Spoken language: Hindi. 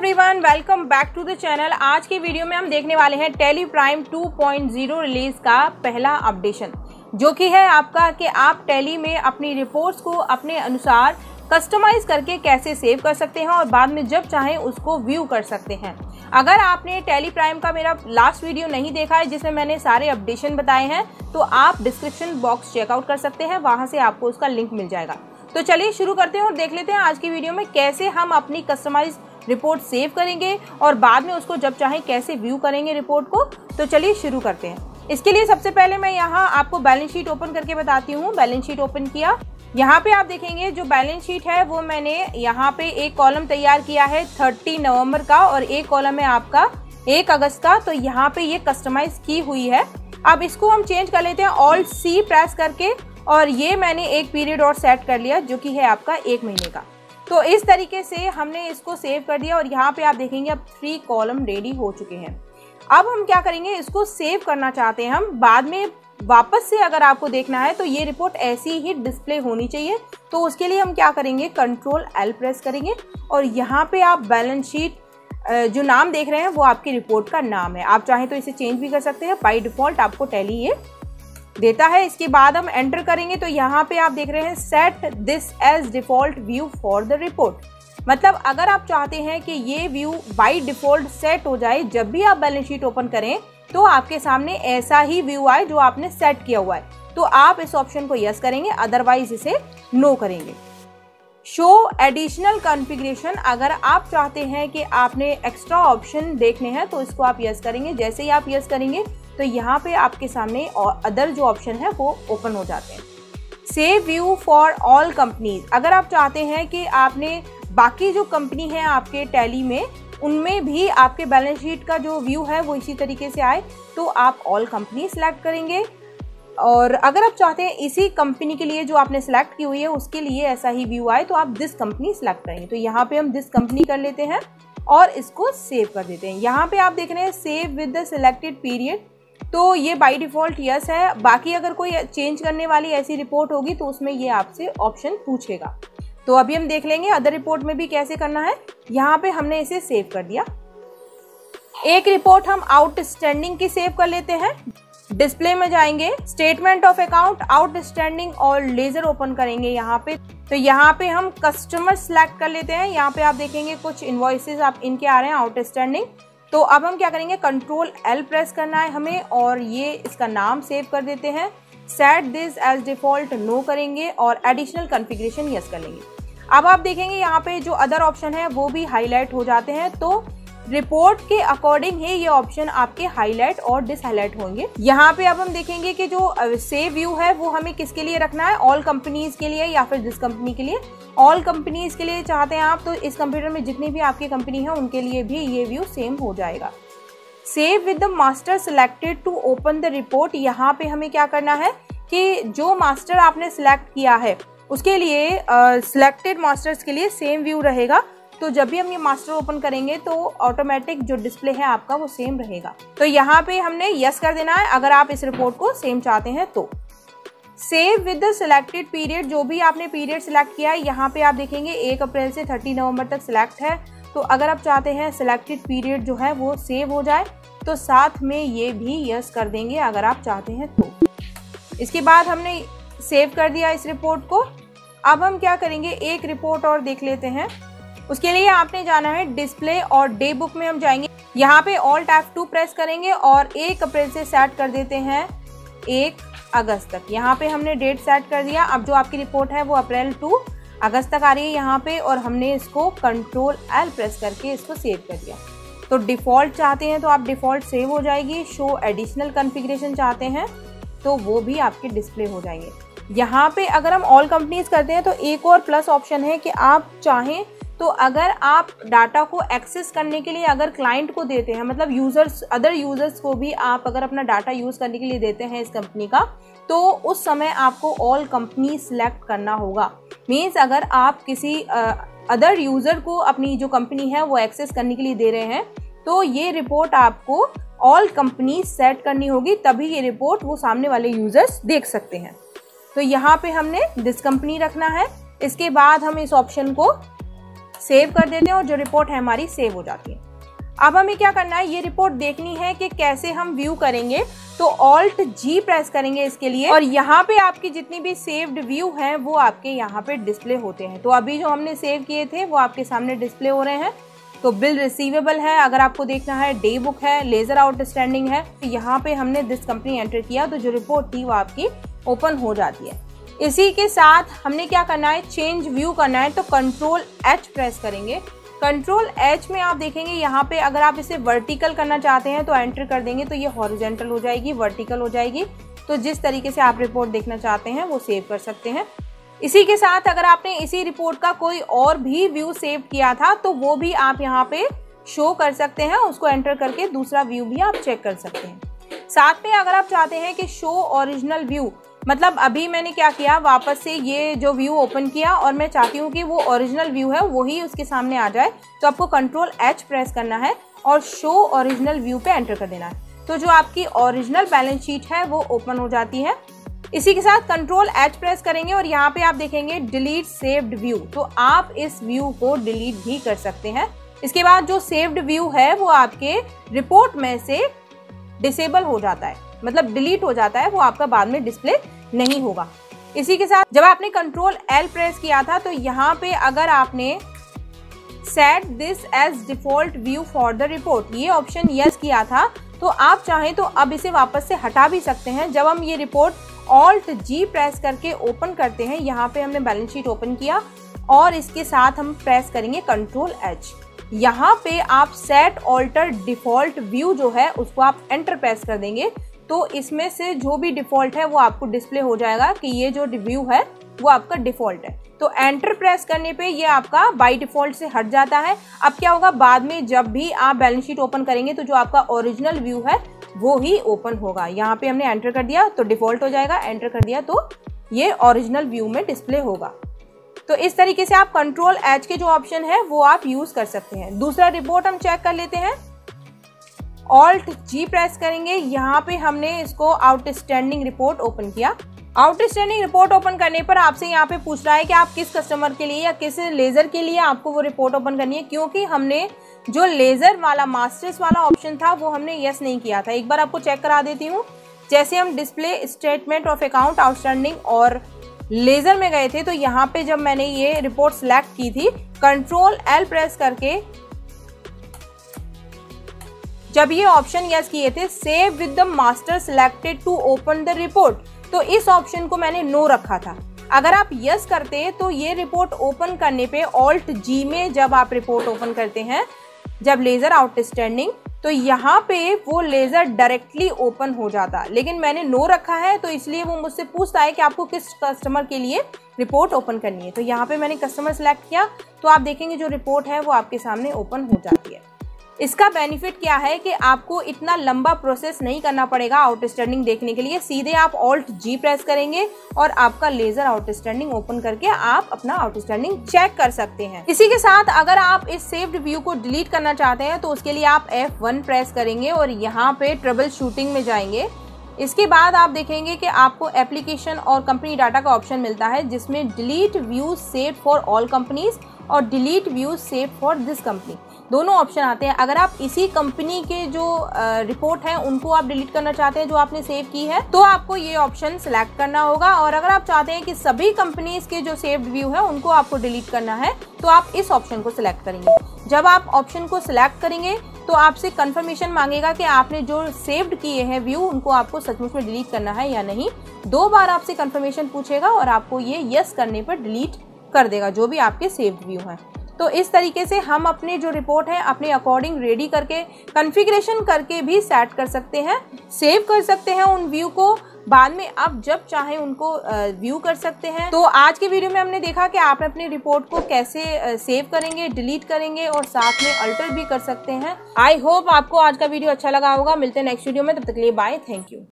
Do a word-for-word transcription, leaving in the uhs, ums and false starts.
Everyone, welcome back to the channel. आज की वीडियो में हम देखने वाले हैं Tally Prime two point zero release का पहला अपडेशन, जो कि है आपका कि आप टैली में अपनी रिपोर्ट्स को अपने अनुसार कस्टमाइज करके कैसे सेव कर सकते हैं और बाद में जब चाहें उसको व्यू कर सकते हैं। अगर आपने टैली प्राइम का मेरा लास्ट वीडियो नहीं देखा है जिसमें मैंने सारे अपडेशन बताए हैं, तो आप डिस्क्रिप्शन बॉक्स चेकआउट कर सकते हैं, वहां से आपको उसका लिंक मिल जाएगा। तो चलिए शुरू करते हैं और देख लेते हैं आज की वीडियो में कैसे हम अपनी कस्टमाइज रिपोर्ट सेव करेंगे और बाद में उसको जब चाहें कैसे व्यू करेंगे रिपोर्ट को। तो चलिए शुरू करते हैं। इसके लिए सबसे पहले मैं यहाँ आपको बैलेंस शीट ओपन करके बताती हूँ। बैलेंस शीट ओपन किया, यहाँ पे आप देखेंगे जो बैलेंस शीट है वो मैंने यहाँ पे एक कॉलम तैयार किया है तीस नवंबर का और एक कॉलम है आपका एक अगस्त का। तो यहाँ पे ये कस्टमाइज की हुई है। अब इसको हम चेंज कर लेते हैं ऑल्ट सी प्रेस करके, और ये मैंने एक पीरियड और सेट कर लिया जो कि है आपका एक महीने का। तो इस तरीके से हमने इसको सेव कर दिया और यहाँ पे आप देखेंगे अब थ्री कॉलम रेडी हो चुके हैं। अब हम क्या करेंगे, इसको सेव करना चाहते हैं हम बाद में वापस से। अगर आपको देखना है तो ये रिपोर्ट ऐसी ही डिस्प्ले होनी चाहिए। तो उसके लिए हम क्या करेंगे, कंट्रोल एल प्रेस करेंगे और यहाँ पे आप बैलेंस शीट जो नाम देख रहे हैं वो आपकी रिपोर्ट का नाम है। आप चाहें तो इसे चेंज भी कर सकते हैं, बाय डिफॉल्ट आपको टैली ये देता है। इसके बाद हम एंटर करेंगे तो यहाँ पे आप देख रहे हैं set this as default view for the report. मतलब अगर आप चाहते हैं कि ये व्यू बाय डिफॉल्ट सेट हो जाए, जब भी आप बैलेंस शीट ओपन करें तो आपके सामने ऐसा ही व्यू आए जो आपने सेट किया हुआ है, तो आप इस ऑप्शन को यस करेंगे, अदरवाइज इसे नो करेंगे। शो एडिशनल कॉन्फ़िगरेशन, अगर आप चाहते हैं कि आपने एक्स्ट्रा ऑप्शन देखने हैं तो इसको आप यस करेंगे। जैसे ही आप यस करेंगे तो यहाँ पे आपके सामने और अदर जो ऑप्शन है वो ओपन हो जाते हैं। Save view for all companies, अगर आप चाहते हैं कि आपने बाकी जो कंपनी है आपके टैली में उनमें भी आपके बैलेंस शीट का जो व्यू है वो इसी तरीके से आए, तो आप ऑल कंपनी सिलेक्ट करेंगे। और अगर आप चाहते हैं इसी कंपनी के लिए जो आपने सेलेक्ट की हुई है उसके लिए ऐसा ही व्यू आए, तो आप दिस कंपनी सिलेक्ट करेंगे। तो यहाँ पे हम दिस कंपनी कर लेते हैं और इसको सेव कर देते हैं। यहाँ पे आप देख रहे हैं save with the selected period, तो ये बाय डिफॉल्ट यस है। बाकी अगर कोई चेंज करने वाली ऐसी रिपोर्ट होगी तो उसमें ये आपसे ऑप्शन पूछेगा। तो अभी हम देख लेंगे अदर रिपोर्ट में भी कैसे करना है। यहाँ पे हमने इसे सेव कर दिया। एक रिपोर्ट हम आउटस्टैंडिंग की सेव कर लेते हैं। डिस्प्ले में जाएंगे, स्टेटमेंट ऑफ अकाउंट आउटस्टैंडिंग और लेजर ओपन करेंगे यहाँ पे। तो यहाँ पे हम कस्टमर सिलेक्ट कर लेते हैं। यहाँ पे आप देखेंगे कुछ इनवॉइसेस आप इनके आ रहे हैं आउटस्टैंडिंग। तो अब हम क्या करेंगे, कंट्रोल एल प्रेस करना है हमें और ये इसका नाम सेव कर देते हैं। Set this as default no करेंगे और एडिशनल कॉन्फ़िगरेशन यस कर लेंगे। अब आप देखेंगे यहाँ पे जो अदर ऑप्शन है वो भी हाईलाइट हो जाते हैं। तो रिपोर्ट के अकॉर्डिंग ही ये ऑप्शन आपके हाईलाइट और डिस हाईलाइट होंगे। यहाँ पे अब हम देखेंगे कि जो सेव व्यू है वो हमें किसके लिए रखना है, ऑल कंपनीज के लिए या फिर दिस कंपनी के लिए। ऑल कंपनीज के लिए चाहते हैं आप तो इस कंप्यूटर में जितनी भी आपकी कंपनी है उनके लिए भी ये व्यू सेम हो जाएगा। Save with the master selected to open the report, यहाँ पे हमें क्या करना है कि जो मास्टर आपने सिलेक्ट किया है उसके लिए सिलेक्टेड मास्टर्स के लिए सेम व्यू रहेगा। तो जब भी हम ये मास्टर ओपन करेंगे तो ऑटोमेटिक जो डिस्प्ले है आपका वो सेम रहेगा। तो यहाँ पे हमने यस कर देना है अगर आप इस रिपोर्ट को सेम चाहते हैं तो। Save with the selected period, जो भी आपने पीरियड सिलेक्ट किया है यहाँ पे आप देखेंगे एक अप्रैल से तीस नवंबर तक सिलेक्ट है। तो अगर आप चाहते हैं सिलेक्टेड पीरियड जो है वो सेव हो जाए तो साथ में ये भी यस कर देंगे अगर आप चाहते हैं तो। इसके बाद हमने सेव कर दिया इस रिपोर्ट को। अब हम क्या करेंगे, एक रिपोर्ट और देख लेते हैं। उसके लिए आपने जाना है डिस्प्ले और डे बुक में हम जाएंगे। यहाँ पे ऑल्ट एफ टू प्रेस करेंगे और एक अप्रैल से सेट कर देते हैं एक अगस्त तक। यहाँ पे हमने डेट सेट कर दिया। अब जो आपकी रिपोर्ट है वो अप्रैल टू अगस्त तक आ रही है यहाँ पे, और हमने इसको कंट्रोल एल प्रेस करके इसको सेव कर दिया। तो डिफॉल्ट चाहते हैं तो आप डिफॉल्ट सेव हो जाएगी। शो एडिशनल कॉन्फ़िगरेशन चाहते हैं तो वो भी आपके डिस्प्ले हो जाएंगे। यहाँ पे अगर हम ऑल कंपनीज करते हैं तो एक और प्लस ऑप्शन है कि आप चाहें तो अगर आप डाटा को एक्सेस करने के लिए अगर क्लाइंट को देते हैं, मतलब यूजर्स अदर यूजर्स को भी आप अगर अपना डाटा यूज करने के लिए देते हैं इस कंपनी का, तो उस समय आपको ऑल कंपनी सिलेक्ट करना होगा। मीन्स अगर आप किसी अदर यूजर को अपनी जो कंपनी है वो एक्सेस करने के लिए दे रहे हैं तो ये रिपोर्ट आपको ऑल कंपनी सेट करनी होगी, तभी ये रिपोर्ट वो सामने वाले यूजर्स देख सकते हैं। तो यहाँ पे हमने दिस कंपनी रखना है। इसके बाद हम इस ऑप्शन को सेव कर देते हैं और जो रिपोर्ट है हमारी सेव हो जाती है। अब हमें क्या करना है, ये रिपोर्ट देखनी है कि कैसे हम व्यू करेंगे। तो ऑल्ट जी प्रेस करेंगे इसके लिए और यहाँ पे आपकी जितनी भी सेव्ड व्यू हैं वो आपके यहाँ पे डिस्प्ले होते हैं। तो अभी जो हमने सेव किए थे वो आपके सामने डिस्प्ले हो रहे हैं। तो बिल रिसीवेबल है, अगर आपको देखना है डे बुक है, लेजर आउटस्टैंडिंग है। तो यहाँ पे हमने दिस कंपनी एंटर किया तो जो रिपोर्ट थी वो आपकी ओपन हो जाती है। इसी के साथ हमने क्या करना है, चेंज व्यू करना है। तो कंट्रोल एच प्रेस करेंगे। कंट्रोल एच में आप देखेंगे यहाँ पे अगर आप इसे वर्टिकल करना चाहते हैं तो एंटर कर देंगे तो ये हॉरिजॉन्टल हो जाएगी, वर्टिकल हो जाएगी। तो जिस तरीके से आप रिपोर्ट देखना चाहते हैं वो सेव कर सकते हैं। इसी के साथ अगर आपने इसी रिपोर्ट का कोई और भी व्यू सेव किया था तो वो भी आप यहाँ पे शो कर सकते हैं, उसको एंटर करके दूसरा व्यू भी आप चेक कर सकते हैं। साथ में अगर आप चाहते हैं कि शो ओरिजिनल व्यू, मतलब अभी मैंने क्या किया, वापस से ये जो व्यू ओपन किया और मैं चाहती हूँ कि वो ओरिजिनल व्यू है वही उसके सामने आ जाए, तो आपको कंट्रोल एच प्रेस करना है और शो ओरिजिनल व्यू पे एंटर कर देना है। तो जो आपकी ओरिजिनल बैलेंस शीट है वो ओपन हो जाती है। इसी के साथ कंट्रोल एच प्रेस करेंगे और यहाँ पे आप देखेंगे डिलीट सेव्ड व्यू। तो आप इस व्यू को डिलीट भी कर सकते हैं। इसके बाद जो सेव्ड व्यू है वो आपके रिपोर्ट में से डिसेबल हो जाता है, मतलब डिलीट हो जाता है, वो आपका बाद में डिस्प्ले नहीं होगा। इसी के साथ जब आपने कंट्रोल एल प्रेस किया था तो यहाँ पे अगर आपने set this as default view for the report ये ऑप्शन यस किया था तो आप चाहें तो अब इसे वापस से हटा भी सकते हैं। जब हम ये रिपोर्ट ऑल्ट जी प्रेस करके ओपन करते हैं, यहाँ पे हमने बैलेंस शीट ओपन किया और इसके साथ हम प्रेस करेंगे कंट्रोल एच। यहाँ पे आप सेट ऑल्टर डिफॉल्ट व्यू जो है उसको आप एंटर प्रेस कर देंगे तो इसमें से जो भी डिफॉल्ट है वो आपको डिस्प्ले हो जाएगा कि ये जो व्यू है वो आपका डिफॉल्ट है। तो एंटर प्रेस करने पे ये आपका बाय डिफॉल्ट से हट जाता है। अब क्या होगा, बाद में जब भी आप बैलेंस शीट ओपन करेंगे तो जो आपका ओरिजिनल व्यू है वो ही ओपन होगा। यहाँ पे हमने एंटर कर दिया तो डिफॉल्ट हो जाएगा, एंटर कर दिया तो ये ओरिजिनल व्यू में डिस्प्ले होगा। तो इस तरीके से आप कंट्रोल एच के जो ऑप्शन है वो आप यूज कर सकते हैं। दूसरा रिपोर्ट हम चेक कर लेते हैं। ऑल्ट जी प्रेस करेंगे, यहाँ पे हमने इसको आउटस्टैंडिंग रिपोर्ट ओपन किया। आउटस्टैंडिंग रिपोर्ट ओपन करने पर आपसे यहाँ पे पूछ रहा है कि आप किस कस्टमर के लिए या किस लेजर के लिए आपको वो रिपोर्ट ओपन करनी है, क्योंकि हमने जो लेजर वाला मास्टर्स वाला ऑप्शन था वो हमने यस नहीं किया था। एक बार आपको चेक करा देती हूँ। जैसे हम display statement of account outstanding और लेजर में गए थे तो यहाँ पे जब मैंने ये रिपोर्ट सिलेक्ट की थी, कंट्रोल एल प्रेस करके जब ये ऑप्शन यस किए थे, save with the master selected to open the report, तो इस ऑप्शन को मैंने नो रखा था। अगर आप यस करते तो ये रिपोर्ट ओपन करने पे ऑल्ट जी में जब आप रिपोर्ट ओपन करते हैं, जब लेजर आउटस्टैंडिंग, तो यहाँ पे वो लेजर डायरेक्टली ओपन हो जाता। लेकिन मैंने नो रखा है तो इसलिए वो मुझसे पूछता है कि आपको किस कस्टमर के लिए रिपोर्ट ओपन करनी है। तो यहाँ पे मैंने कस्टमर सेलेक्ट किया तो आप देखेंगे जो रिपोर्ट है वो आपके सामने ओपन हो जाती है। इसका बेनिफिट क्या है कि आपको इतना लंबा प्रोसेस नहीं करना पड़ेगा आउटस्टैंडिंग देखने के लिए। सीधे आप ऑल्ट जी प्रेस करेंगे और आपका लेजर आउटस्टैंडिंग ओपन करके आप अपना आउटस्टैंडिंग चेक कर सकते हैं। इसी के साथ अगर आप इस सेव्ड व्यू को डिलीट करना चाहते हैं तो उसके लिए आप एफ वन प्रेस करेंगे और यहाँ पे ट्रबल शूटिंग में जाएंगे। इसके बाद आप देखेंगे कि आपको एप्लीकेशन और कंपनी डाटा का ऑप्शन मिलता है जिसमें delete view save for all companies और delete view save for this company, दोनों ऑप्शन आते हैं। अगर आप इसी कंपनी के जो रिपोर्ट हैं उनको आप डिलीट करना चाहते हैं जो आपने सेव की है तो आपको ये ऑप्शन सिलेक्ट करना होगा, और अगर आप चाहते हैं कि सभी कंपनीज के जो सेव्ड व्यू है उनको आपको डिलीट करना है तो आप इस ऑप्शन को सिलेक्ट करेंगे। जब आप ऑप्शन को सिलेक्ट करेंगे तो आपसे कंफर्मेशन मांगेगा कि आपने जो सेव्ड किए हैं व्यू उनको आपको सचमुच में डिलीट करना है या नहीं। दो बार आपसे कंफर्मेशन पूछेगा और आपको ये यस करने पर डिलीट कर देगा जो भी आपके सेव्ड व्यू हैं। तो इस तरीके से हम अपने जो रिपोर्ट है अपने अकॉर्डिंग रेडी करके कॉन्फ़िगरेशन करके भी सेट कर सकते हैं, सेव कर सकते हैं उन व्यू को, बाद में आप जब चाहें उनको व्यू कर सकते हैं। तो आज के वीडियो में हमने देखा कि आप अपनी रिपोर्ट को कैसे सेव करेंगे, डिलीट करेंगे और साथ में अल्टर भी कर सकते हैं। आई होप आपको आज का वीडियो अच्छा लगा होगा। मिलते हैं नेक्स्ट वीडियो में, तब तक के लिए बाय, थैंक यू।